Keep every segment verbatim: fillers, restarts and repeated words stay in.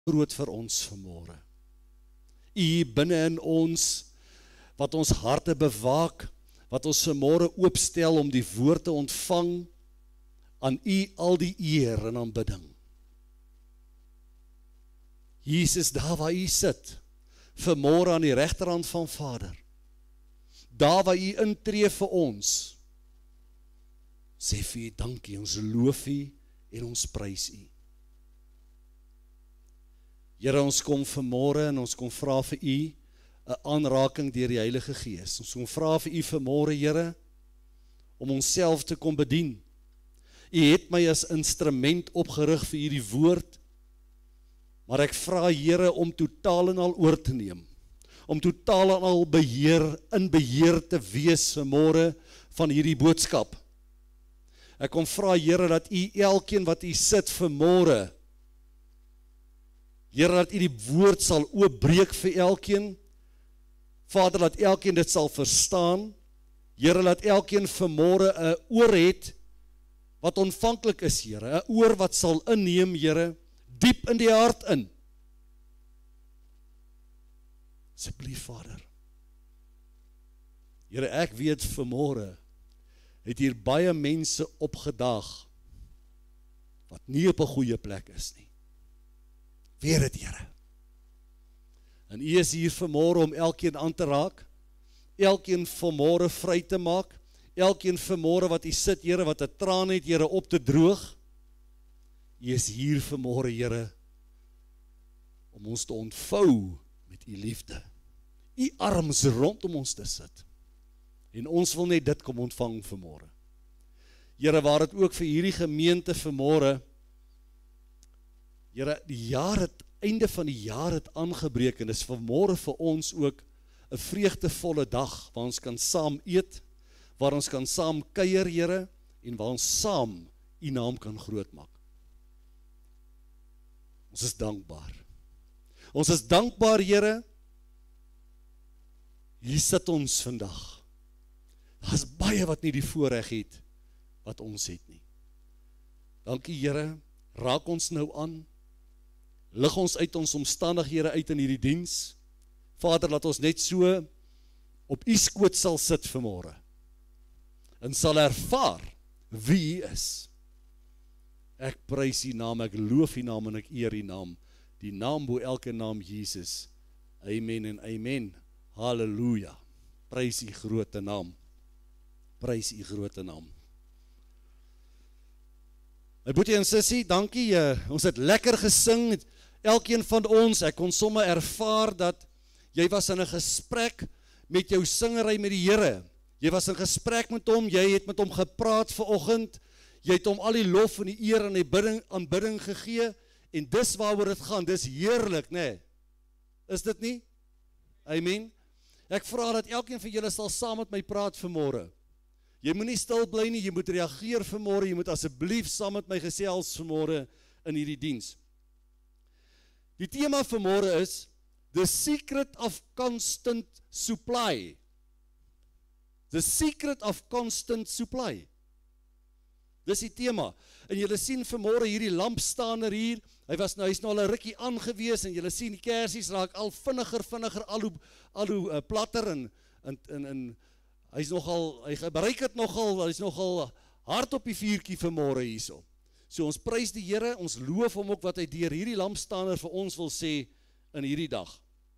groot vir ons vanmôre. U binne in ons, wat ons harte bewaak, wat ons vanmôre oopstel om die woord te ontvang, aan u al die eer en aanbidding. Jesus, daar waar u sit, vanmôre aan die regterhand van Vader, daar waar u intree vir ons, sê vir u dankie, ons loof u en ons prys u. Here, ons kom vanmôre en ons kom vra vir u 'n aanraking deur die Heilige Gees. Ons kom vra vir u vanmôre, Here, om onsself te kom bedien. U het my as instrument opgerig vir hierdie woord, maar ek vra, Here, om totaal en al oor te neem, om totaal en al beheer, in beheer te wees vanmôre van hierdie boodskap. Ek kom vra, Here, dat u elkeen wat u sit vanmôre, Here, dat u die woord sal oopbreek vir elkeen, Vader, dat elkeen dit sal verstaan, Here, dat elkeen vanmôre 'n oor het, wat ontvanklik is, Here, 'n oor wat sal inneem, Here, diep in die hart in. Asseblief, Vader. Here, ek weet vanmôre het hier baie mense opgedaag wat nie op 'n goeie plek is nie. Weet dit, Here. En u is hier vanmôre om elkeen aan te raak, elkeen vanmôre vry te maak, elkeen vanmôre wat u sit, Here, wat 'n traan het, Here, op te droog. U is hier vanmôre, Here, om ons te ontvou met u liefde. U arms rondom ons te sit. En ons wil net dit kom ontvang vanmôre. Here, waar dit ook vir hierdie gemeente vanmôre, Here, die jaar het, einde van die jaar het aangebreek, en is vanmôre vir ons ook 'n vreugdevolle dag, waar ons kan saam eet, waar ons kan saam kuier, Here, en waar ons saam u naam kan grootmaak. Ons is dankbaar. Ons is dankbaar, Here. Hier sit ons vandag. Daar is baie wat nie die voorreg het wat ons het nie. Dankie, Here. Raak ons nou aan. Lig ons uit ons omstandighede uit in hierdie diens. Vader, laat ons net so op u skoot sal sit vanmôre en sal ervaar wie u is. Ek prys u naam, ek loof u naam en ek eer u naam. Die naam bo elke naam, Jesus. Amen en amen. Halleluja. Prys u grote naam. Prys u grote naam. My boetie en sissie, dankie. Uh, ons het lekker gesing. Elkeen van ons, ek kon sommer ervaar dat jy was in 'n gesprek met jou singery met die Here. Jy was in gesprek met hom, jy het met hom gepraat vanoggend. Jy het hom al die lof en die eer en die bidding, aanbidding gegee, en dis waaroor dit gaan, dis heerlik, nê? Nee. Is dit nie? Amen. Ek vra dat elkeen van julle sal saam met my praat vanmôre. Jy moet nie stil bly nie, jy moet reageer vanmôre, jy moet asseblief saam met my gesels vanmôre in hierdie diens. Die tema vanmôre is The Secret of Constant Supply. The Secret of Constant Supply. Dis die tema. En julle sien vanmôre hierdie lampstander hier, hy was nou, hy's nou al 'n rukkie aangewees, en julle sien die kersies raak al vinniger, vinniger, al hoe, al hoe uh, platter, en, en, en, en hy's nogal, hy gebruik het nogal, hy's nogal hard op die vuurtjie vanmôre hierso. So ons prys die Here, ons loof hom ook wat hy deur hierdie lampstander vir ons wil sê in hierdie dag.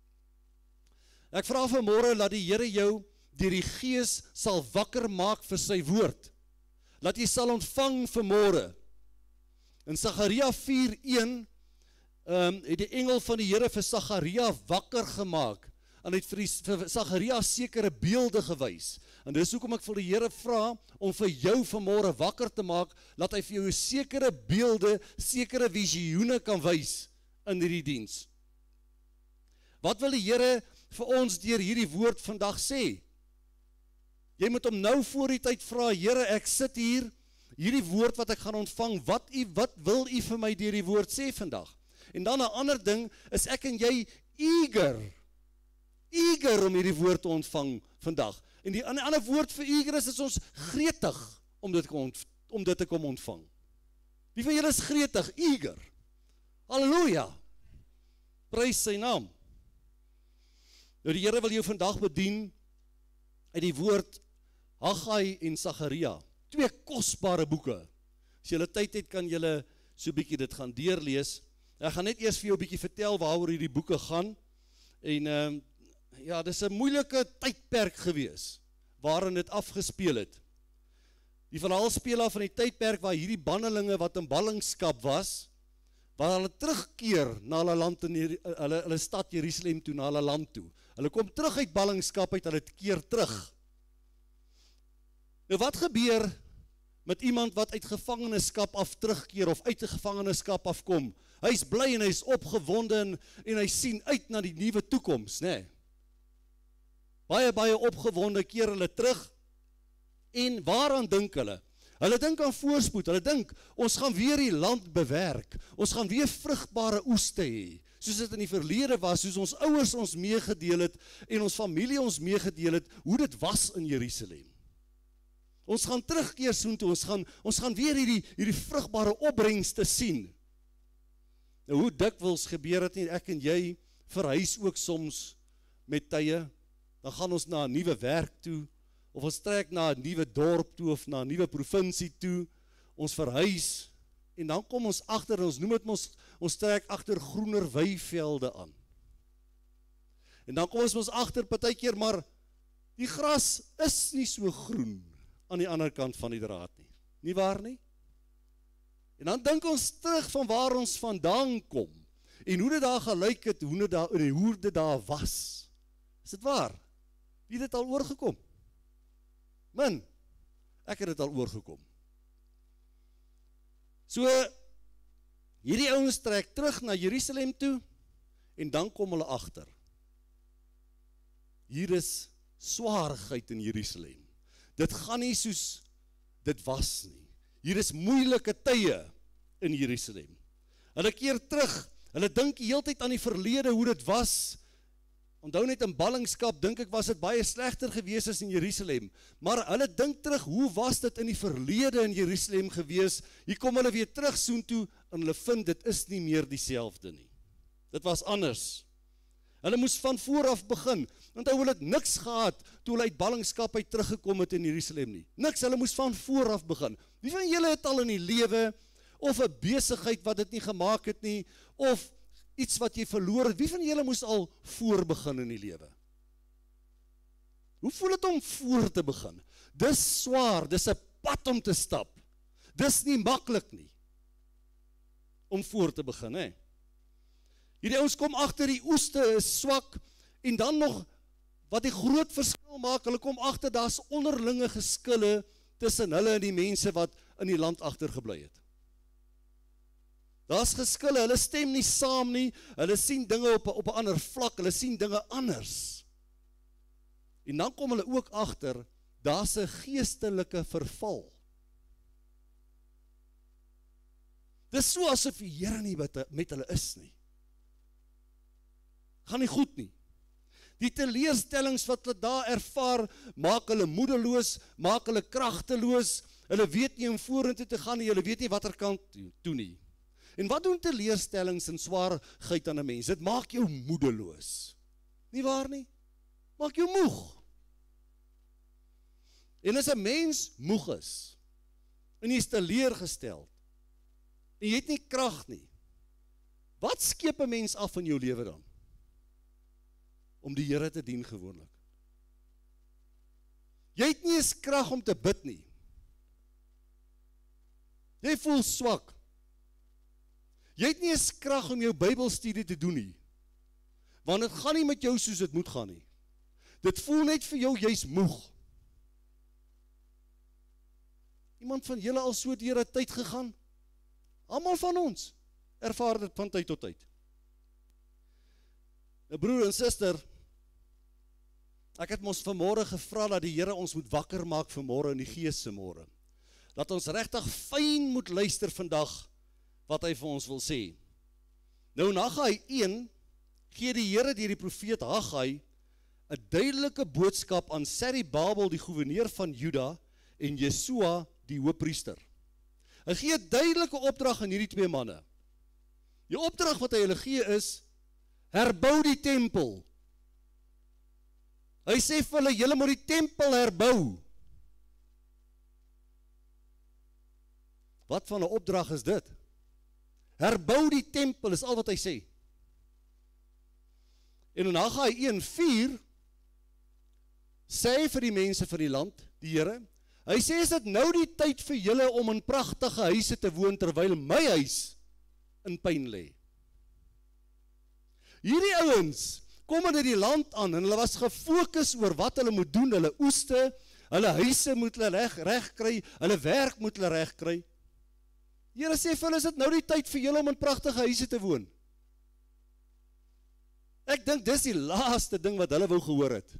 Ek vra vanmôre, laat die Here jou deur die Gees sal wakker maak vir sy woord. Laat jy sal ontvang vanmôre. In Sagaria vier een um, het die engel van die Here vir Sagaria wakker gemaak, en het vir, vir Sagaria sekere beelde gewys. En dis hoekom ek vir die Here vra om vir jou vanmôre wakker te maak, laat hy vir jou sekere beelde, sekere visioene kan wys in hierdie diens. Wat wil die Here vir ons deur hierdie woord vandag sê? Jy moet hom nou voor die tyd vra, Here, ek sit hier, hierdie woord wat ek gaan ontvang, wat, u, wat wil u vir my deur die woord sê vandag? En dan 'n ander ding, is ek en jy eager, eager om hierdie woord te ontvang vandag. En die ander woord vir eager is, is ons gretig om dit, om dit te kom ontvang. Wie van julle is gretig, eager? Halleluja! Prys sy naam. Nou die Here wil jou vandag bedien uit die woord Haggai en Sagaria. Twee kosbare boeke. As julle tyd het, kan julle so 'n bietjie dit gaan deurlees. Ek gaan net eers vir jou 'n bietjie vertel waaroor hierdie boeke gaan. En um, ja, dis 'n moeilike tydperk gewees waarin dit afgespeel het. Die verhaal speel af van die tydperk waar hierdie bannelinge wat in ballingskap was, waar hulle terugkeer na hulle land in die, hulle, hulle stad Jerusalem toe, na hulle land toe. Hulle kom terug uit ballingskap uit, hulle keer terug. Nou wat gebeur met iemand wat uit gevangenskap af terugkeer of uit die gevangenskap afkom? Hy is bly en hy is opgewonde en, en hy sien uit na die nuwe toekoms, né? Nee. Baie, baie opgewonde keer hulle terug en waaraan dink hulle? Hulle dink aan voorspoed, hulle dink, ons gaan weer die land bewerk, ons gaan weer vrugbare oeste hê, soos dit in die verlede was, soos ons ouers ons meegedeel het en ons familie ons meegedeel het, hoe dit was in Jerusalem. Ons gaan terugkeer soontoe, ons gaan, ons gaan weer hierdie, hierdie vrugbare opbrengste sien. Nou hoe dikwels gebeur dit nie, ek en jy verhuis ook soms met tye, dan gaan ons na 'n nuwe werk toe, of ons trek na 'n nuwe dorp toe, of na 'n nuwe provinsie toe, ons verhuis, en dan kom ons agter, ons noem dit ons, ons trek agter groener weivelde aan. En dan kom ons ons agter partykeer, maar die gras is nie so groen aan die ander kant van die draad nie. Nie waar nie? En dan dink ons terug van waar ons vandaan kom, en hoe dit daar gelyk het, hoe dit daar, hoe dit daar was. Is dit waar? Wie het dit al oorgekom? Min, ek het dit al oorgekom. So, hierdie ouens trek terug na Jerusalem toe, en dan kom hulle agter. Hier is swaarheid in Jerusalem. Dit gaan nie soos dit was nie. Hier is moeilike tye in Jerusalem. Hulle keer terug, hulle dink die hele tyd aan die verlede, hoe dit was. Onthou net in ballingskap, dink ek was dit baie slegter gewees as in Jerusalem. Maar hulle dink terug, hoe was dit in die verlede in Jerusalem gewees? Hier kom hulle weer terug soontoe, en hulle vind dit is nie meer dieselfde nie. Dit was anders. Hulle moes van vooraf begin, want hulle het niks gehad, toe hulle uit ballingskap uit teruggekom het in Jerusalem nie. Niks, hulle moes van vooraf begin. Wie van julle het al in die lewe, of 'n besigheid wat dit nie gemaak het nie, of iets wat jy verloor het, wie van julle moes al voor begin in die lewe? Hoe voel het om voor te begin? Dis swaar, dis 'n pad om te stap. Dis nie maklik nie, om voor te begin, hè? Hierdie ouens kom agter, die oeste is swak, en dan nog, wat die groot verskil maak, hulle kom agter, daar's onderlinge geskille tussen hulle en die mense wat in die land agtergebly het. Daar's geskille, hulle stem nie saam nie, hulle sien dinge op, op 'n ander vlak, hulle sien dinge anders. En dan kom hulle ook agter, daar's 'n geestelike verval. Dis so asof die Here nie met, met hulle is nie. Gaan nie goed nie. Die teleurstellings wat hulle daar ervaar, maak hulle moedeloos, maak hulle kragteloos, hulle weet nie om vorentoe te gaan nie, hulle weet nie watter kant toe nie. En wat doen teleurstellings en swaarheid aan 'n mens? Dit maak jou moedeloos. Nie waar nie? Maak jou moeg. En as 'n mens moeg is, en jy is teleurgesteld, en jy het nie krag nie, wat skeep 'n mens af in jou lewe dan? Om die Here te dien gewoonlik. Jy het nie eens krag om te bid nie. Jy voel swak. Jy het nie eens krag om jou Bybelstudie te doen nie. Want dit gaan nie met jou soos dit moet gaan nie. Dit voel net vir jou, jy's moeg. Iemand van julle al so deur 'n tyd gegaan? Almal van ons ervaar dit van tyd tot tyd. 'n Broer en suster, ek het ons vanmôre gevra dat die Here ons moet wakker maak vanmôre in die gees se môre. Dat ons regtig fyn moet luister vandag wat hy vir ons wil sê. Nou in Haggai een gee die Here deur die profeet Haggai 'n duidelike boodskap aan Serubabel, die goewerneur van Juda, en Jesua, die hoofpriester. Hy gee 'n duidelike opdrag aan hierdie twee manne. Die opdrag wat hy hulle gee is, herbou die tempel. Hy sê vir hulle, julle moet die tempel herbou. Wat van 'n opdrag is dit? Herbou die tempel, is al wat hy sê. En in Haggai een vier sê hy vir die mense van die land, die Here, hy sê, is dit nou die tyd vir julle om in pragtige huise te woon, terwyl my huis in pyn lê. Hierdie ouens kom in die land aan, en hulle was gefokus oor wat hulle moet doen, hulle oeste, hulle huise moet hulle reg, reg kry, hulle werk moet hulle reg kry. Here sê vir hulle, is dit nou die tyd vir julle om in pragtige huise te woon? Ek dink dis die laaste ding wat hulle wou gehoor het.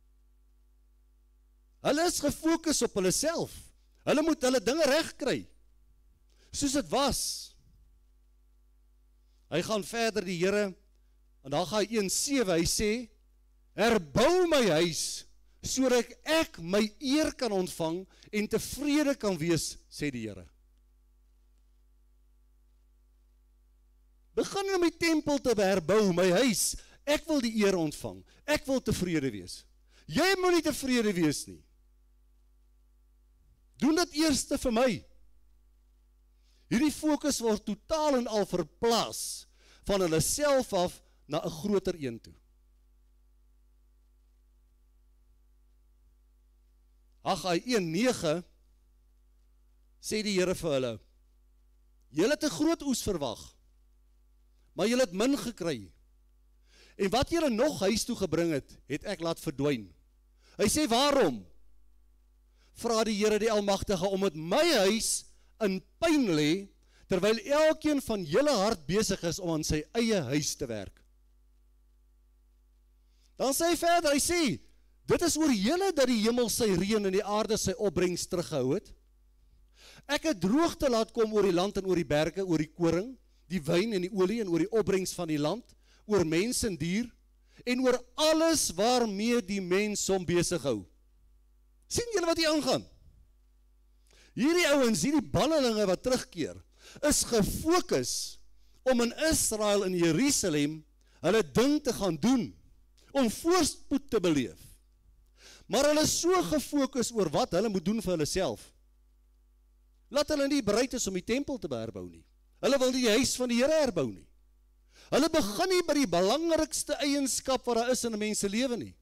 Hulle is gefokus op hulle self. Hulle moet hulle dinge reg kry. Soos dit was. Hy gaan verder, die Here, en dan gaan hy een sewe, hy sê, herbou my huis, sodat ek my eer kan ontvang, en tevrede kan wees, sê die Here. Begin om die tempel te herbou, my huis, ek wil die eer ontvang, ek wil tevrede wees. Jy moet nie tevrede wees nie. Doen dit eerste vir my. Hierdie fokus word totaal en al verplaas van hulle self af na 'n groter een toe. Haggai een nege sê die Here vir hulle, julle het 'n groot oes verwag, maar julle het min gekry. En wat julle nog huis toe gebring het, het ek laat verdwyn. Hy sê, waarom? Vra die Here die Almagtige, omdat my huis in pyn lê, terwyl elkeen van julle hart besig is om aan sy eie huis te werk. Dan sê hy verder, hy sê, dit is oor julle dat die hemel sy reën en die aarde sy opbrengs teruggehou het. Ek het droogte laat kom oor die land en oor die berge, oor die koring, die wyn en die olie en oor die opbrengs van die land, oor mens en dier, en oor alles waarmee die mens hom besig hou. Sien julle wat hier aangaan? Hierdie ouens, hierdie bannelinge wat terugkeer, is gefokus om in Israel en Jerusalem hulle ding te gaan doen, om voorspoed te beleef. Maar hulle is so gefokus oor wat hulle moet doen vir hulle self, laat hulle nie bereid is om die tempel te herbou nie. Hulle wil nie die huis van die Here herbou nie. Hulle begin nie by die belangrikste eienskap wat daar is in 'n mens se lewe nie.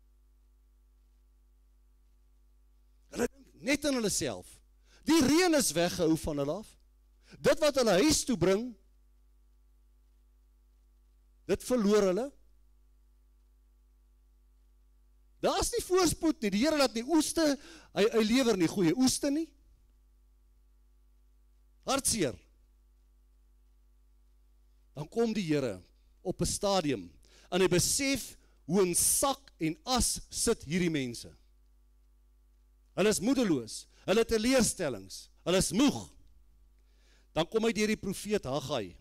Hulle dink net aan hulle self. Die reën is weggehou van hulle af. Dit wat hulle huis toe bring, dit verloor hulle. Daar is nie voorspoed nie. Die Here laat nie oeste, hy, hy lewer nie goeie oeste nie. Hartseer. Dan kom die Here op 'n stadium en hy besef hoe in sak en as sit hierdie mense. Hulle is moedeloos, hulle het teleurstellings, hulle is moeg. Dan kom hy deur die profeet Haggai.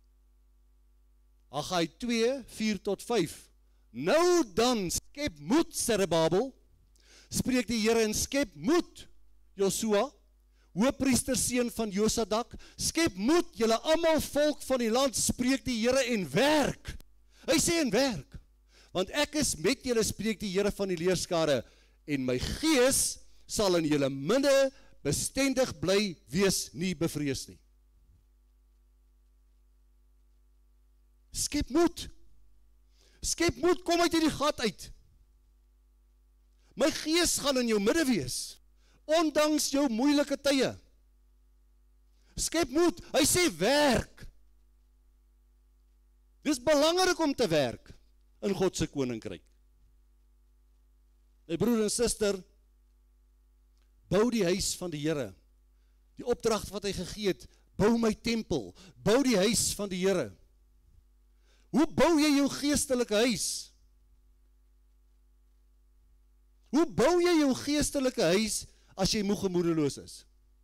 Haggai twee, vier tot vyf. Nou dan, skep moed, Zerubbabel, spreek die Here, en skep moed, Josua, hoofpriester seun van Josadak, skep moed, julle almal volk van die land, spreek die Here, en werk. Hy sê en werk, want ek is met julle, spreek die Here van die leerskare, en my gees sal in julle midde bestendig bly wees, nie bevrees nie. Skep moed. Skep moed, kom uit hierdie gat uit. My gees gaan in jou midde wees, ondanks jou moeilike tye. Skep moed, hy sê werk. Dis belangrik om te werk in God se koninkryk. My broer en suster, bou die huis van die Here. Die opdrag wat hy gegee het, bou my tempel, bou die huis van die Here. Hoe bou jy jou geestelike huis? Hoe bou jy jou geestelike huis as jy moeg en moedeloos is?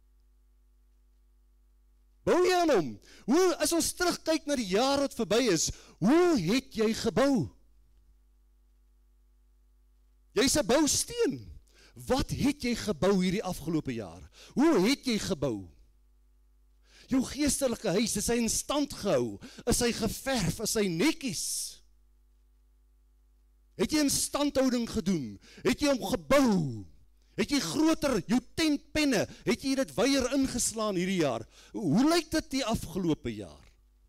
Bou jy aan hom? Hoe, as ons terugkyk na die jaar wat verby is, hoe het jy gebou? Jy's 'n bousteen. Wat het jy gebou hierdie afgelope jaar? Hoe het jy gebou? Jou geestelike huis, is hy in stand gehou? Is hy geverf? Is hy netjies? Het jy instandhouding gedoen? Het jy hom gebou? Het jy groter, jou tentpenne, het jy dit weier ingeslaan hierdie jaar? Hoe lyk dit die afgelope jaar?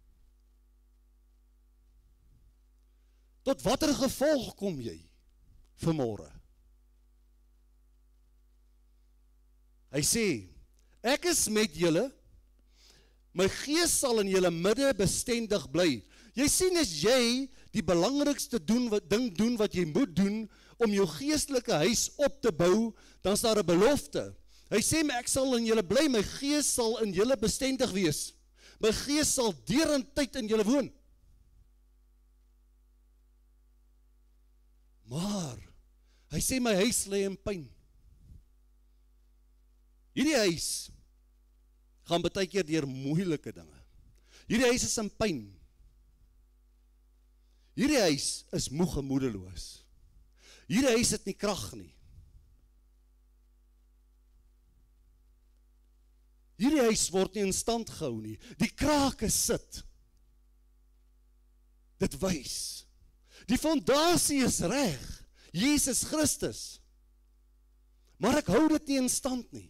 Tot watter gevolg kom jy vanmôre? Hy sê, ek is met julle, my gees sal in julle midde bestendig bly. Jy sien, as jy die belangrikste doen, wat, ding doen wat jy moet doen, om jou geestelike huis op te bou, dan is daar 'n belofte. Hy sê, ek sal in julle bly, my gees sal in julle bestendig wees. My gees sal deur en tyd in julle woon. Maar, hy sê, my huis lê in pyn. Hierdie huis gaan baie keer deur moeilike dinge. Hierdie huis is in pyn. Hierdie huis is moeg en moedeloos. Hierdie huis het nie krag nie. Hierdie huis word nie in stand gehou nie. Die krake sit. Dit wys. Die fondasie is reg. Jesus Christus. Maar ek hou dit nie in stand nie.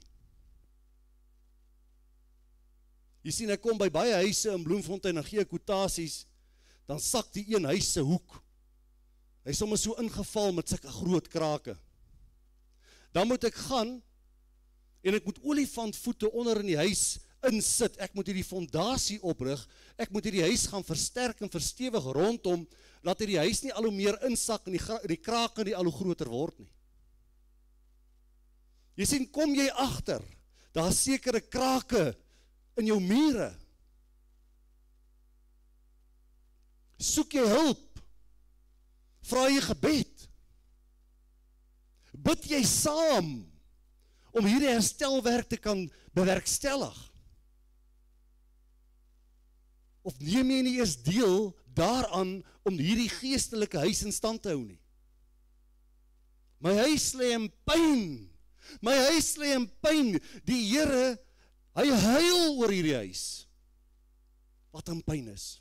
Jy sien, ek kom by baie huise in Bloemfontein en gee kwotasies, dan sak die een huis se hoek. Hy is sommer so ingeval met sulke groot krake. Dan moet ek gaan en ek moet olifantvoete onder in die huis insit. Ek moet hierdie fondasie oprig. Ek moet hierdie huis gaan versterk en verstewig rondom, laat hierdie huis nie al hoe meer insak en die, die krake nie al hoe groter word nie. Jy sien, kom jy agter, daar is sekere krake in jou mure. Soek jy hulp? Vra jy gebed? Bid jy saam om hierdie herstelwerk te kan bewerkstellig? Of neem jy nie eers deel daaraan om hierdie geestelike huis in stand te hou nie? My huis lê in pyn. My huis lê in pyn. Die Here, hy huil oor hierdie huis wat in pyn is.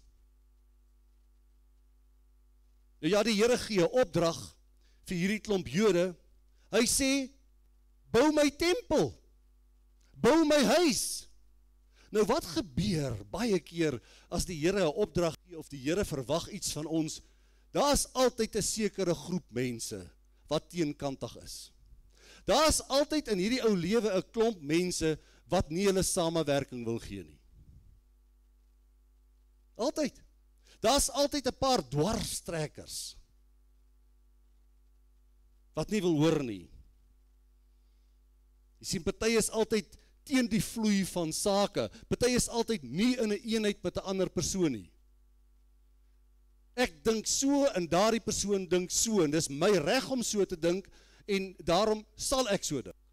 Nou ja, die Here gee 'n opdrag vir hierdie klomp Jode. Hy sê, bou my tempel, bou my huis. Nou wat gebeur baie keer as die Here 'n opdrag gee of die Here verwag iets van ons? Daar is altyd 'n sekere groep mense wat teenkantig is. Daar is altyd in hierdie ou lewe 'n klomp mense wat nie hulle samewerking wil gee nie. Altyd. Daar is altyd 'n paar dwarstrekkers wat nie wil hoor nie. Jy sien, party is altyd teen die vloei van sake. Party is altyd nie in 'n eenheid met 'n ander persoon nie. Ek dink so en daardie persoon dink so en dis my reg om so te dink en daarom sal ek so dink.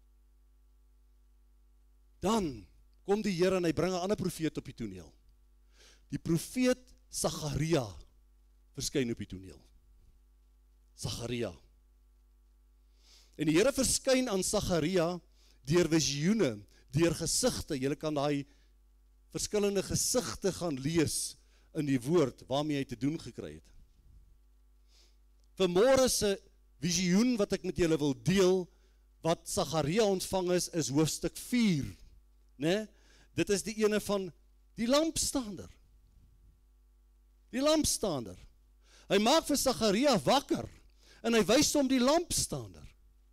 Dan kom die Here en hy bring 'n ander profeet op die toneel. Die profeet Sagaria verskyn op die toneel. Sagaria. En die Here verskyn aan Sagaria deur visioene, deur gesigte. Jy kan daai verskillende gesigte gaan lees in die woord waarmee hy te doen gekry het. Vanmôre se visioen wat ek met julle wil deel, wat Sagaria ontvang is, is hoofstuk vier. Né? Dit is die ene van die lampstander. Die lampstander. Hy maak vir Sagaria wakker en hy wys hom die lampstander.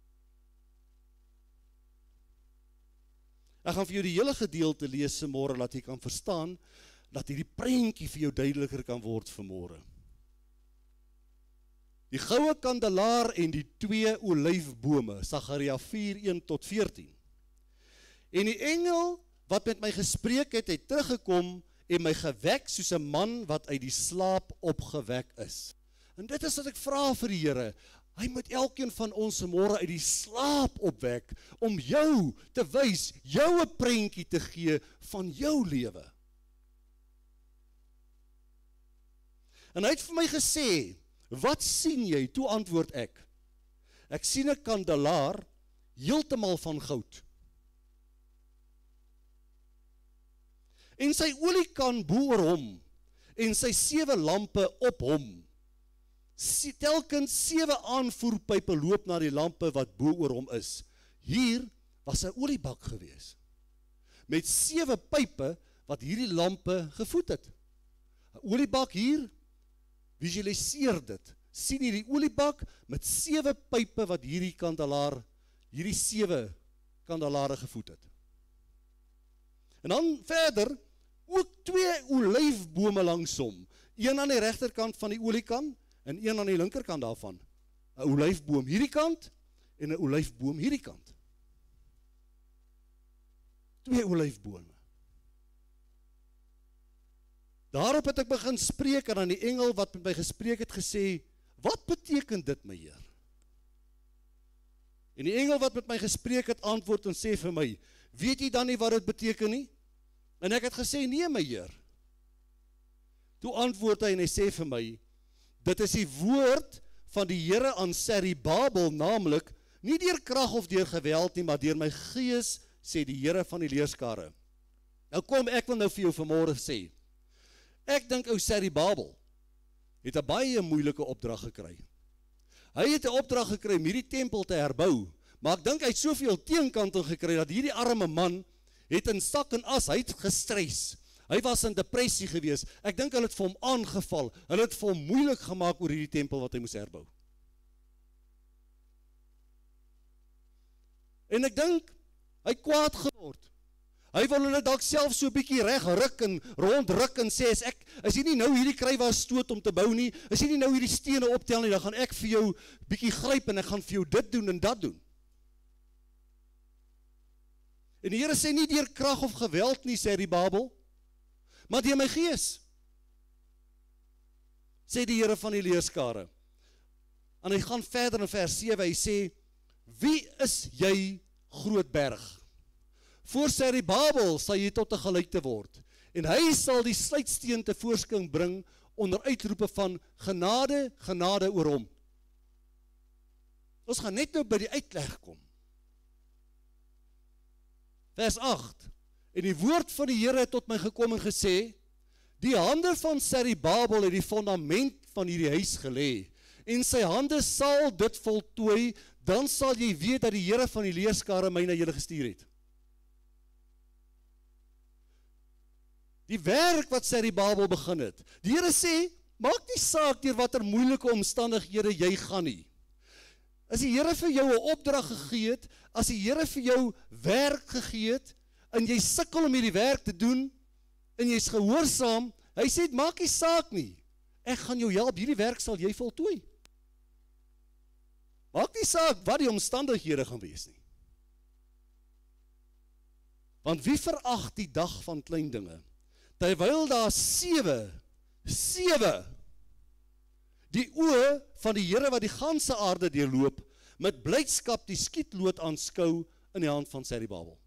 Ek gaan vir jou die hele gedeelte lees vanmôre, laat jy kan verstaan, dat hierdie prentjie vir jou duideliker kan word vanmôre. Die goue kandelaar en die twee olyfbome, Sagaria vier, een tot veertien. En die engel wat met my gespreek het, het teruggekom en my gewek soos 'n man wat uit die slaap opgewek is. En dit is wat ek vra vir die Here. Hy moet elkeen van ons vanmôre uit die slaap opwek om jou te wys, jou 'n prentjie te gee van jou lewe. En hy het vir my gesê, wat sien jy? Toe antwoord ek. Ek sien 'n kandelaar heeltemal van goud. En sy oliekan bo oor hom, en sy sewe lampe op hom. telkens sewe aanvoerpype loop na die lampe wat bo oor hom is. Hier was 'n oliebak gewees, met sewe pype wat hierdie lampe gevoed het. 'n Oliebak hier, visualiseer dit. Sien hierdie oliebak met sewe pype wat hierdie kandelaar, hierdie sewe kandelare gevoed het. En dan verder, ook twee olyfbome langs hom. Een aan die regterkant van die oliekan, en een aan die linkerkant daarvan. 'n Olyfboom hierdie kant, en 'n olyfboom hierdie kant. Twee olyfbome. Daarop het ek begin spreek, en aan die engel wat met my gespreek het gesê, wat beteken dit, my Heer? En die engel wat met my gespreek het, antwoord en sê vir my, weet jy dan nie wat dit beteken nie? En ek het gesê, nee, my Heer. Toe antwoord hy en hy sê vir my, dit is die woord van die Here aan Serubabel, naamlik, nie deur krag of deur geweld nie, maar deur my gees, sê die Here van die leerskare. Nou kom, ek wil nou vir jou vanmôre sê, ek dink ou Serubabel het 'n baie moeilike opdrag gekry. Hy het 'n opdrag gekry om hierdie tempel te herbou, maar ek dink hy het soveel teenkanting gekry, dat hierdie arme man het in sak en as, hy het gestres. Hy was in depressie gewees. Ek dink hulle het vir hom aangeval. Hulle het vir hom moeilik gemaak oor hierdie tempel wat hy moes herbou. En ek dink, hy kwaad geword. Hy wil hulle dalk self so 'n bietjie reg ruk en rondruk en sê, as ek, as jy nie nou hierdie kry waar stoot om te bou nie, as jy nie nou hierdie stene optel nie, dan gaan ek vir jou bietjie gryp en ek gaan vir jou dit doen en dat doen. En die Here sê nie deur krag of geweld nie, sê die Babel, maar deur my gees, sê die Here van die leerskare. En hy gaan verder in vers sewe, hy sê, wie is jy, groot berg? Voor Serubabel sal jy tot 'n gelykte word, en hy sal die sluitsteen tevoorskyn bring onder uitroepe van genade, genade oor hom. Ons gaan net nou by die uitleg kom. Vers agt, en die woord van die Here het tot my gekom en gesê, die hande van Serubabel het die fundament van hierdie huis gelê, en sy hande sal dit voltooi, dan sal jy weet dat die Here van die leerskare my na julle gestuur het. Die werk wat Serubabel begin het. Die Here sê, maak nie saak deur watter moeilike omstandighede jy gaan nie. As die Here vir jou 'n opdrag gegee het, as die Here vir jou werk gegee het, en jy sukkel om hierdie werk te doen, en jy's gehoorsaam, hy sê, maak nie saak nie, ek gaan jou help, hierdie werk sal jy voltooi. Maak nie saak wat die omstandighede gaan wees nie. Want wie verag die dag van klein dinge? Terwyl daar sewe, sewe, die oë van die Here wat die ganse aarde deurloop, met blydskap die skietlood aanskou in die hand van Serubabel.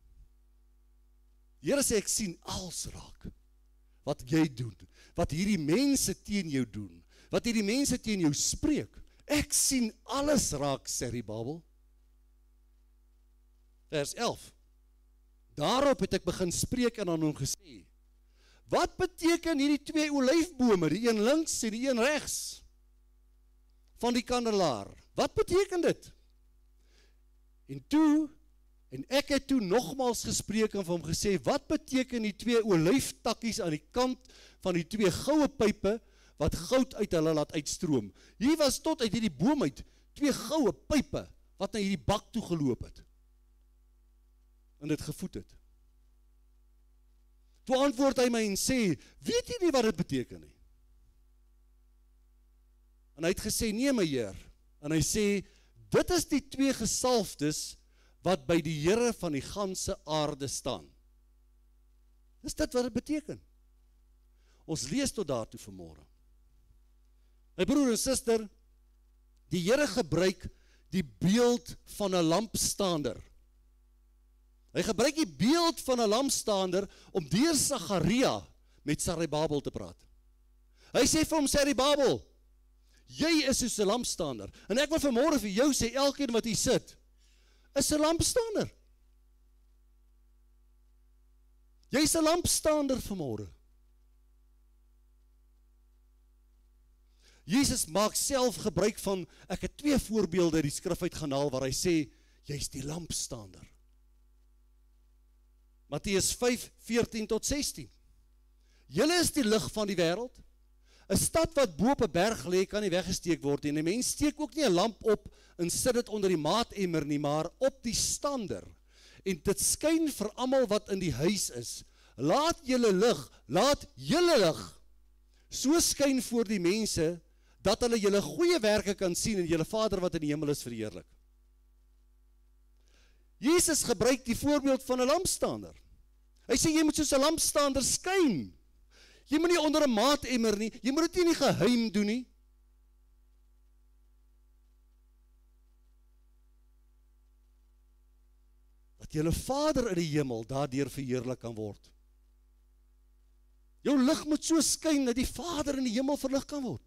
Die Here sê, ek sien alles raak, wat jy doen, wat hierdie mense teen jou doen, wat hierdie mense teen jou spreek, ek sien alles raak, Serubabel. Vers elf, daarop het ek begin spreek en aan hom gesê, wat beteken hierdie twee olyfbome, die een links en die een regs, van die kandelaar? Wat beteken dit? En toe, en ek het toe nogmaals gespreek en vir hom gesê, wat beteken die twee olyftakkies aan die kant van die twee goue pype, wat goud uit hulle laat uitstroom? Hier was tot uit hierdie boom uit, twee goue pype, wat na hierdie bak toe geloop het, en dit gevoed het. Toe antwoord hy my en sê, weet jy nie wat dit beteken nie? En hy het gesê, nee my Heer, en hy sê, dit is die twee gesalfdes, wat by die Here van die ganse aarde staan. Is dit wat dit beteken? Ons lees tot daartoe vanmôre. My broer en suster, die Here gebruik die beeld van 'n lampstaander. Hy gebruik die beeld van 'n lampstaander om deur Sagaria met Serubabel te praat. Hy sê vir hom, Serubabel, jy is soos 'n lampstaander. En ek wil vanmôre vir jou sê, elkeen wat hier sit, is 'n lampstaander. Jy's 'n lampstaander vanmôre. Jesus maak self gebruik van, ek het twee voorbeelde uit die skrif uit gaan haal, waar hy sê, jy is die lampstander. Matteus vyf, veertien tot sestien. Julle is die lig van die wêreld. 'n Stad wat bo op 'n berg lê, kan nie weggesteek word nie. 'n Mens steek ook nie 'n lamp op en sit dit onder die maatemmer nie, maar op die stander. En dit skyn vir almal wat in die huis is. Laat julle lig, laat julle lig so skyn voor die mense, dat hulle julle goeie werke kan sien en julle Vader wat in die hemel is verheerlik. Jesus gebruik die voorbeeld van 'n lampstander. Hy sê jy moet soos 'n lampstander skyn. Jy moet nie onder 'n maatemmer nie, jy moet dit nie in die geheim doen nie. Dat julle Vader in die hemel daardeur verheerlik kan word. Jou lig moet so skyn dat die Vader in die hemel verlig kan word.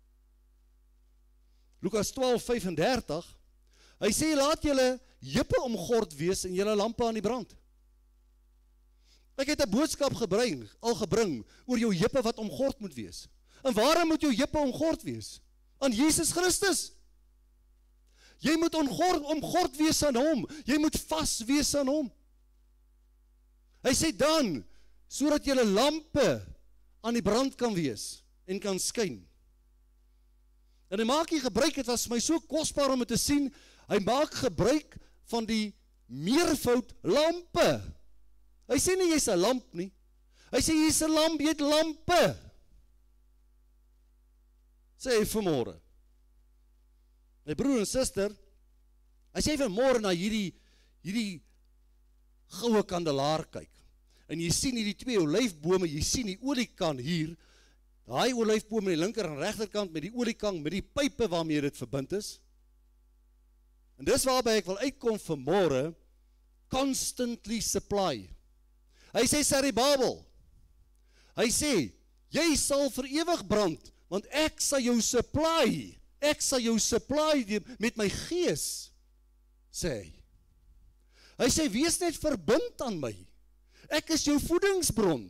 Lukas twaalf, vyf-en-dertig, hy sê, laat julle jippe omgord wees en julle lampe aan die brand. Ek het 'n boodskap gebring, al gebring, oor jou jippe wat omgord moet wees. En waarom moet jou jippe omgord wees? Aan Jesus Christus. Jy moet omgord, omgord wees aan hom, jy moet vas wees aan hom. Hy sê dan, sodat julle lampe aan die brand kan wees, en kan skyn. En hy maak hier gebruik, het was my so kosbaar om het te sien, hy maak gebruik van die meervoud lampe. Hy sê nie, jy is 'n lamp nie. Hy sê, jy is 'n lamp, jy het lampe. Sê hy vanmôre. My broer en suster, as jy vanmôre na hierdie, hierdie goue kandelaar kyk, en jy sien hierdie twee olyfbome, jy sien die oliekan hier, daai olyfboom aan die linker en regterkant met die oliekang, met die pype waarmee dit verbind is. En dis waarby ek wil uitkom vanmôre, constantly supply. Hy sê, Zerubbabel, hy sê, jy sal vir ewig brand, want ek sal jou supply, ek sal jou supply met my gees, sê hy. Hy sê, wees net verbind aan my, ek is jou voedingsbron.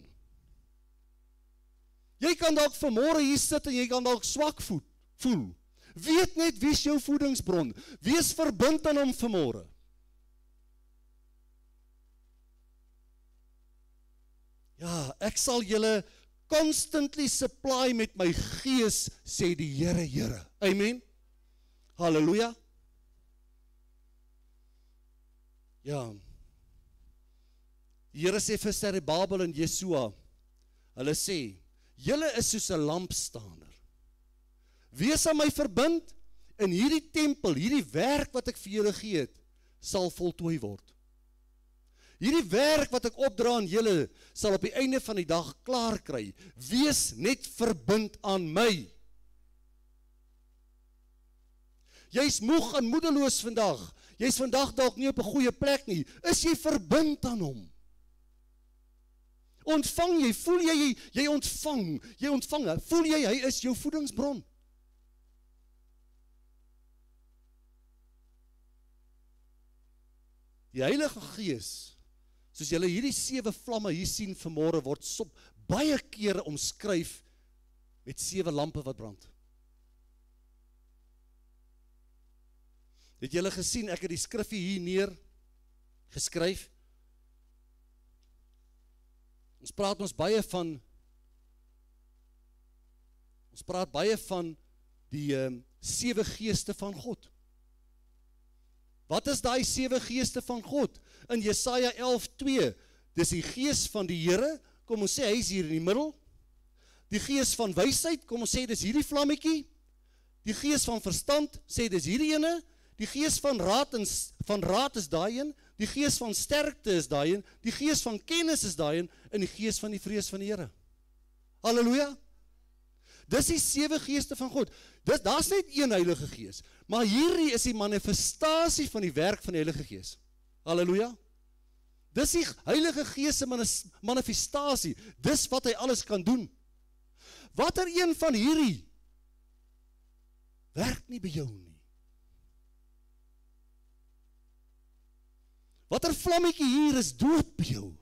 Jy kan dalk vanmôre hier sit en jy kan dalk swak voel. Weet net wie is jou voedingsbron. Wees verbind aan hom vanmôre. Ja, ek sal julle constantly supply met my gees, sê die Here, Here. Amen. Halleluja. Ja. Die Here sê vir Zerubbabel en Jesua, hulle sê, julle is soos 'n lampstander. Wees aan my verbind, en hierdie tempel, hierdie werk wat ek vir julle gee het, sal voltooi word. Hierdie werk wat ek opdra aan julle, sal op die einde van die dag klaar kry. Wees net verbind aan my. Jy is moeg en moedeloos vandag. Jy is vandag dalk nie op 'n goeie plek nie. Is jy verbind aan hom? Ontvang jy, voel jy, jy, jy ontvang, jy ontvang, voel jy, hy is jou voedingsbron. Die Heilige Gees, soos julle hierdie sewe vlamme hier sien vanmôre, word sop, baie kere omskryf met sewe lampe wat brand. Het julle gesien, ek het die skrifgie hier neer geskryf. Ons praat ons baie van, ons praat baie van die um, sewe geeste van God. Wat is daai sewe geeste van God? In Jesaja elf twee, dis die gees van die Here, kom ons sê, hy is hier in die middel. Die gees van wysheid, kom ons sê, dis hierdie vlammetjie. Die gees van verstand, sê, dis hierdie ene. Die gees van raad, en, van raad is daai een. Die gees van sterkte is daai een. Die gees van kennis is daai een. En die gees van die vrees van die Here. Halleluja. Dis die sewe geeste van God. Dis, daar's net een Heilige Gees. Maar hierdie is die manifestasie van die werk van die Heilige Gees. Halleluja. Dis die Heilige Gees se manifestasie. Dis wat hy alles kan doen. Watter een van hierdie werk nie by jou nie? Watter vlammetjie hier is dood by jou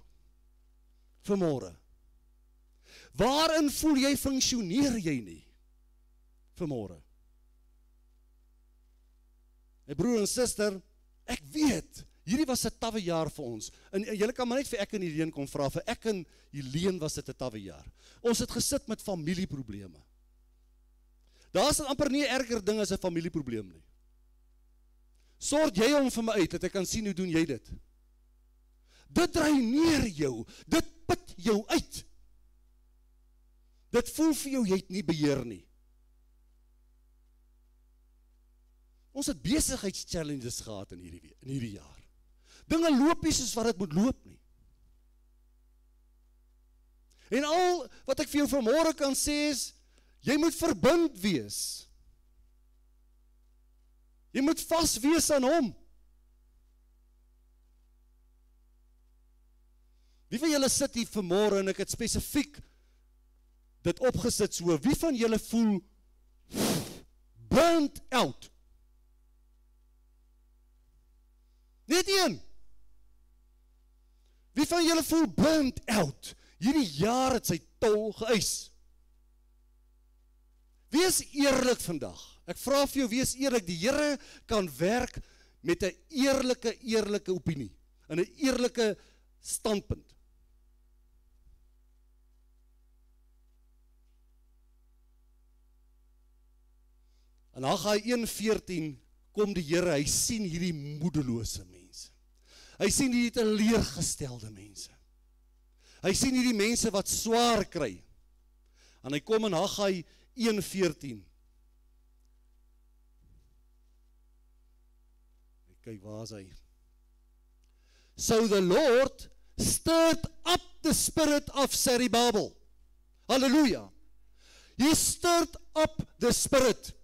vanmôre? Waarin voel jy funksioneer jy nie? vanmôre. My broer en suster, ek weet, hierdie was 'n tawwe jaar vir ons. En, en julle kan maar net vir ek en Helene kom vra, vir ek en Helene was dit 'n tawwe jaar. Ons het gesit met familieprobleme. Daar is amper nie 'n erger ding as 'n familieprobleem nie. Sort jy hom vir my uit, dat ek kan sien hoe doen jy dit? Dit dreineer jou, dit put jou uit. Dit voel vir jou, jy het nie beheer nie. Ons het besigheidschallenges gehad in hierdie, in hierdie jaar. Dinge loop nie soos wat dit moet loop nie. En al wat ek vir jou vanmôre kan sê is, jy moet verbind wees. Jy moet vas wees aan hom. Wie van julle sit hier vanmôre en ek het spesifiek dit opgesit so, wie van julle voel burnt out? Net een. Wie van julle voel burnt out? Hierdie jaar het sy tol geëis. Wees eerlik vandag. Ek vra vir jou, wees eerlik. Die Here kan werk met 'n eerlike, eerlike opinie, en 'n eerlike standpunt. In Haggai een veertien kom die Here, hy sien hierdie moedelose mense. Hy sien hierdie teleurgestelde mense. Hy sien hierdie mense wat swaar kry. En hy kom in Haggai een veertien. Kyk, waar is hy? So the Lord stirred up the spirit of Zerubbabel. Hallelujah. He stirred up the spirit.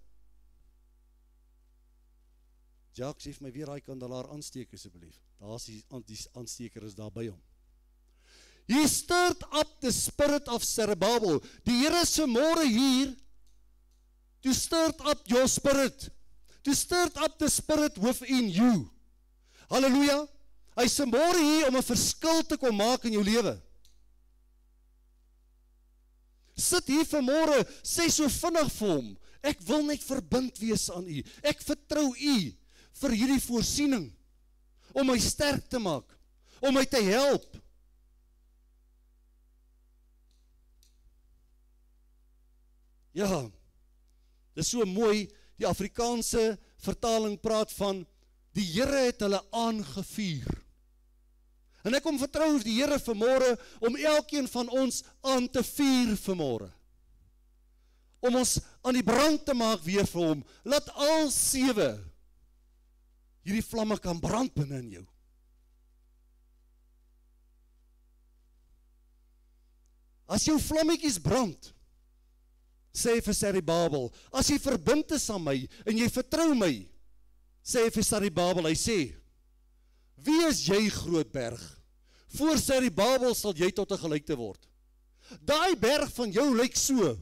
Jacques, sê vir my weer hy kandelaar aansteek asseblief. Daar is die, die aansteker is daar by hom. He stirred up the spirit of Zerubbabel. Die Here is vanmôre hier to stir up your spirit. To stir up the spirit within you. Halleluja. Hy is vanmôre hier om 'n verskil te kom maak in jou lewe. Sit hier vanmôre, sê so vinnig vir hom, ek wil net verbind wees aan u. Ek vertrou u vir hierdie voorsiening, om my sterk te maak, om my te help. Ja, dit is so mooi, die Afrikaanse vertaling praat van, die Here het hulle aangevuur. En ek kom vertrou die Here vanmôre, om elkeen van ons aan te vuur vanmôre. Om ons aan die brand te maak weer vir hom. Laat al sewe hierdie vlamme kan brand binne in jou. As jou vlammetjies brand, sê vir Zerubbabel, as jy verbind is aan my, en jy vertrou my, sê vir Zerubbabel, hy sê, wie is jy groot berg? Voor Zerubbabel sal jy tot 'n gelykte word. Daai berg van jou lyk so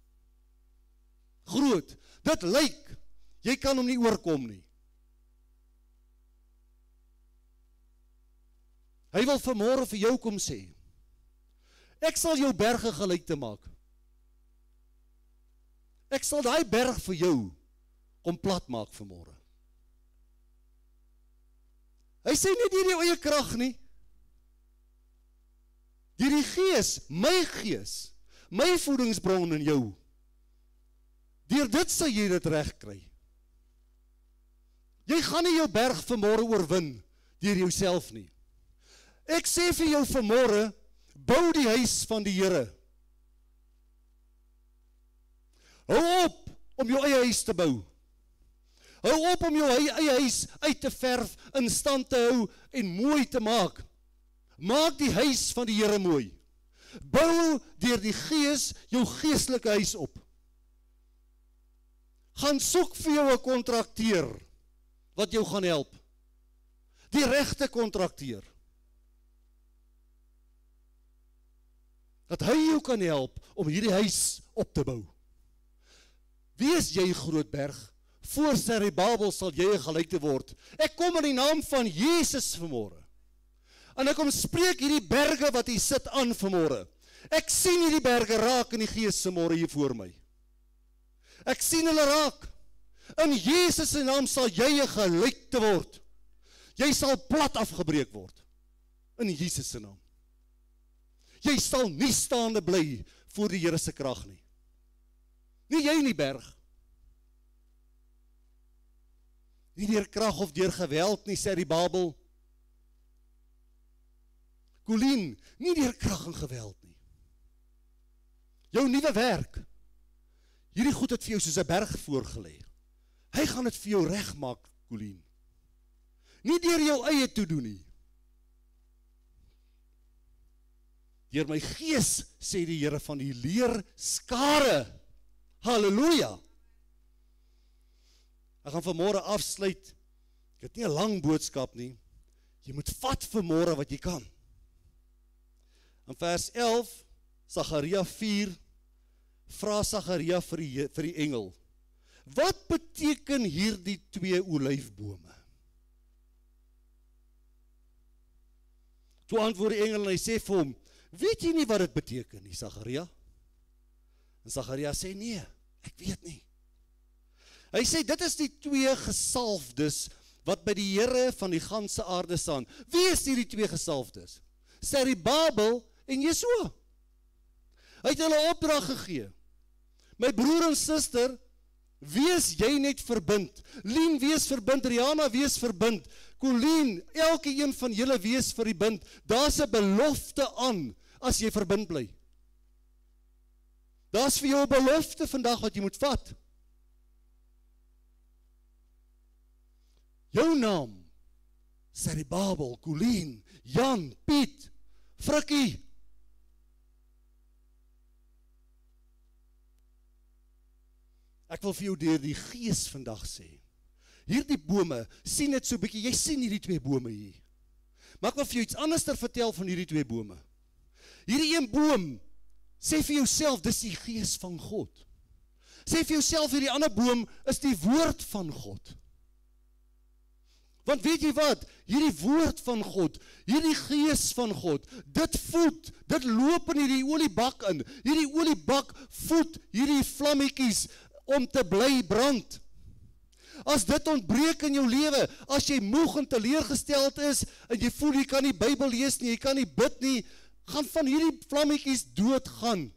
groot. Dit lyk, jy kan hom nie oorkom nie. Hy wil vanmôre vir jou kom sê, ek sal jou berge gelykte maak. Ek sal daai berg vir jou kom plat maak vanmôre. Hy sê nie deur jou eie krag nie. Deur die Gees, my Gees, my voedingsbron in jou. Deur dit sal jy dit reg kry. Jy gaan nie jou berg vanmôre oorwin deur jouself nie. Ek sê vir jou vanmôre, bou die huis van die Here. Hou op om jou eie huis te bou. Hou op om jou eie huis uit te verf, in stand te hou en mooi te maak. Maak die huis van die Here mooi. Bou deur die Gees jou geestelike huis op. Gaan soek vir jou 'n kontrakteur wat jou gaan help. Die regte kontrakteur. Dat hy jou kan help om hierdie huis op te bou. Wie is jy groot berg? Voor Zerubbabel sal jy 'n gelykte word. Ek kom in die naam van Jesus vanmôre. En ek kom spreek hierdie berge wat hier sit aan vanmôre. Ek sien hierdie berge raak in die Gees vanmôre hier voor my. Ek sien hulle raak. In Jesus se naam sal jy 'n gelyk word. Jy sal plat afgebreek word. In Jesus se naam. Jy sal nie staande bly voor die Here se krag nie. Nie jy nie, Berg. Nie deur krag of deur geweld nie, sê die Bybel. Colleen, nie deur krag en geweld nie. Jou nuwe werk. Hierdie goed het vir jou soos 'n berg voorgelê. Hy gaan dit vir jou regmaak, Colleen. Nie deur jou eie te doen nie. Deur my gees, sê die Here van die leer skare. Halleluja. Ek gaan vanmôre afsluit. Ek het nie 'n lang boodskap nie. Jy moet vat vanmôre wat jy kan. In vers elf, Sagaria vier, vra Sagaria vir die, vir die engel, wat beteken hierdie twee olyfbome? Toe antwoord die engel en hy sê vir hom, weet jy nie wat dit beteken nie, Sagaria? En Sagaria sê, nee, ek weet nie. Hy sê, dit is die twee gesalfdes, wat by die Here van die ganse aarde staan. Wie is hierdie twee gesalfdes? Serubabel en Jesua. Hy het hulle opdrag gegee. My broer en suster, wees jy net verbind. Lien, wees verbind. Rihanna, wees verbind. Colleen, elke een van julle wees verbind. Daar's 'n belofte aan, as jy verbind bly. Daar's vir jou 'n belofte vandag wat jy moet vat. Jou naam, Serubabel, Colleen, Jan, Piet, Frikkie. Ek wil vir jou deur die Gees vandag sê, hierdie bome, sien dit so bietjie, jy sien hierdie twee bome hier. Maar ek wil vir jou iets anders vertel van hierdie twee bome. Hierdie een boom, sê vir jouself, dis die Gees van God. Sê vir jouself, hierdie ander boom is die woord van God. Want weet jy wat, hierdie woord van God, hierdie Gees van God, dit voed, dit loop in hierdie oliebak in, hierdie oliebak voed hierdie vlammetjies om te bly brand. As dit ontbreek in jou lewe, as jy moeg en teleurgesteld is, en jy voel jy kan nie Bybel lees nie, jy kan nie bid nie, gaan van hierdie vlammetjies dood gaan.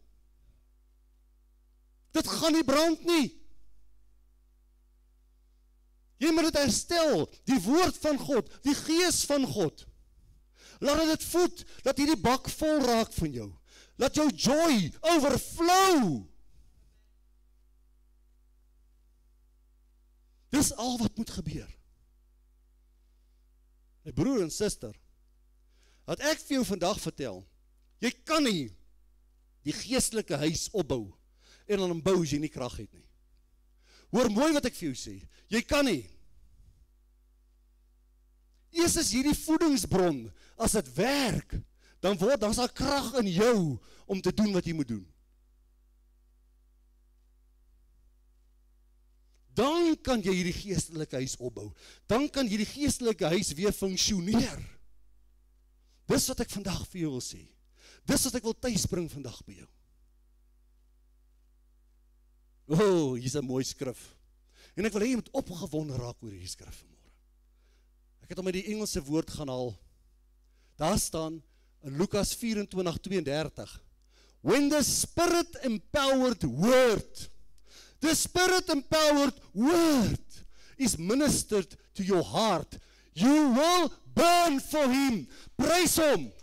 Dit gaan nie brand nie. Jy moet dit herstel, die woord van God, die Gees van God. Laat dit voed, dat hierdie bak vol raak van jou. Laat jou joy overflow. Dis al wat moet gebeur. My broer en suster, wat ek vir jou vandag vertel, jy kan nie die geestelike huis opbou, en dan bou as jy nie krag het nie. Hoor mooi wat ek vir jou sê, jy kan nie. Eers is hierdie voedingsbron, as dit werk, dan word, dan is daar krag in jou, om te doen wat jy moet doen. Dan kan jy hierdie geestelike huis opbou. Dan kan hierdie geestelike huis weer funksioneer. Dis wat ek vandag vir jou wil sê. Dis wat ek wil tuisbring vandag by jou. Oh, hier is 'n mooi skrif. En ek wil hê jy moet opgewonde raak oor hierdie skrif vanmôre. Ek het hom uit die Engelse woord gaan haal. Daar staan in Lukas vyf-en-twintig twee-en-dertig. When the Spirit empowered word, the Spirit empowered word is ministered to your heart, you will burn for him. Prys hom.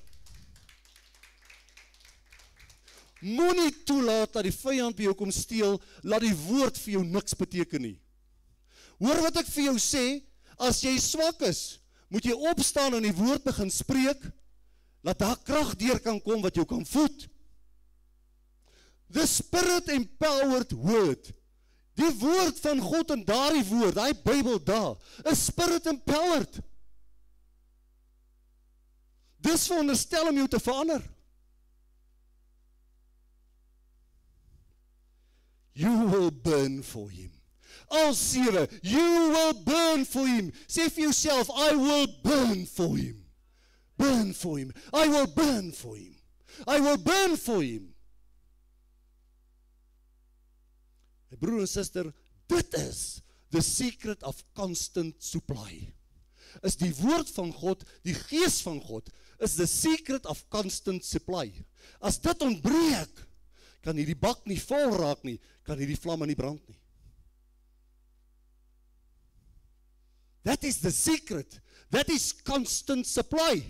Moenie toelaat dat die vyand by jou kom steel, laat die woord vir jou niks beteken nie. Hoor wat ek vir jou sê, as jy swak is, moet jy opstaan en die woord begin spreek, laat daar krag deur kan kom wat jou kan voed. The Spirit empowered word, die woord van God en daardie woord, daai Bybel daar, is Spirit empowered. Dis veronderstel om jou te verander. You will burn for him. Al sewe, you will burn for him. Say for yourself, I will burn for him. Burn for him. I will burn for him. I will burn for him. My broer en suster, dit is the secret of constant supply. Is die woord van God, die gees van God, is the secret of constant supply. As dit ontbreek, kan hierdie bak nie vol raak nie, kan hierdie vlamme nie brand nie. That is the secret. That is constant supply.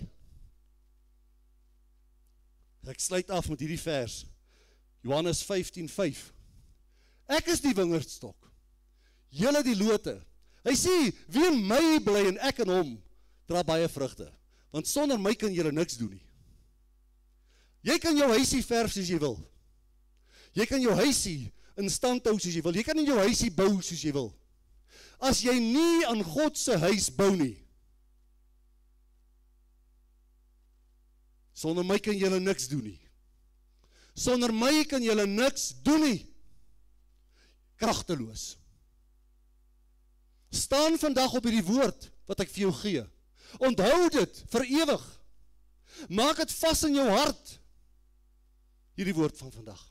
Ek sluit af met hierdie vers. Johannes vyftien vyf. Ek is die wingerdstok. Julle die lote. Hy sê, wie in my bly en ek in hom, dra baie vrugte. Want sonder my kan julle niks doen nie. Jy kan jou huisie verf soos jy wil. Jy kan jou huisie in stand hou soos jy wil. Jy kan in jou huisie bou soos jy wil. As jy nie aan God se huis bou nie, sonder my kan julle niks doen nie. Sonder my kan julle niks doen nie. Kragteloos. Staan vandag op hierdie woord wat ek vir jou gee. Onthou dit vir ewig. Maak dit vas in jou hart. Hierdie woord van vandag.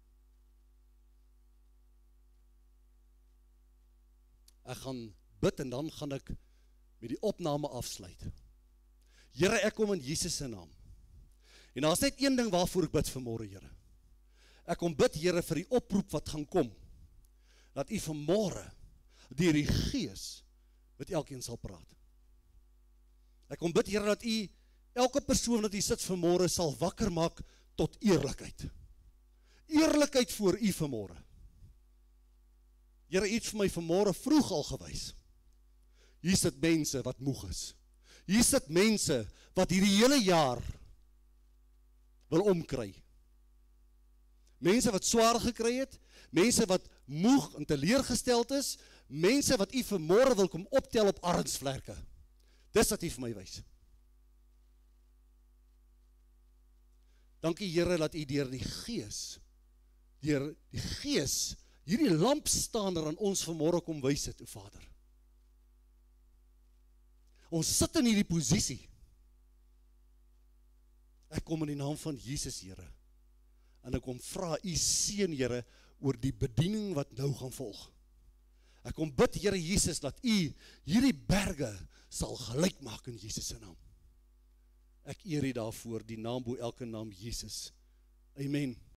Ek gaan bid en dan gaan ek met die opname afsluit. Here, ek kom in Jesus se naam. En daar is net een ding waarvoor ek bid vanmôre, Here. Ek kom bid, Here, vir die oproep wat gaan kom. Dat U vanmôre deur die Gees met elkeen sal praat. Ek kom bid, Here, dat U elke persoon wat hier sit vanmôre sal wakker maak tot eerlikheid. Eerlikheid voor U vanmôre. Here, iets vir my vanmôre vroeg al gewys. Hier sit mense wat moeg is. Hier sit mense wat hierdie hele jaar wil omkry. Mense wat swaar gekry het, mense wat moeg en teleurgesteld is, mense wat U vanmôre wil kom optel op arensvlerke. Dis wat U vir my wys. Dankie Here dat U deur die Gees, deur die Gees, hierdie lampstaander aan ons vanmôre kom wys het, o Vader. Ons sit in hierdie posisie. Ek kom in die naam van Jesus, Here. En ek kom vra U seën, Here, oor die bediening wat nou gaan volg. Ek kom bid, Here Jesus, dat U hierdie berge sal gelyk maak in Jesus se naam. Ek eer U daarvoor, die naam bo elke naam Jesus. Amen.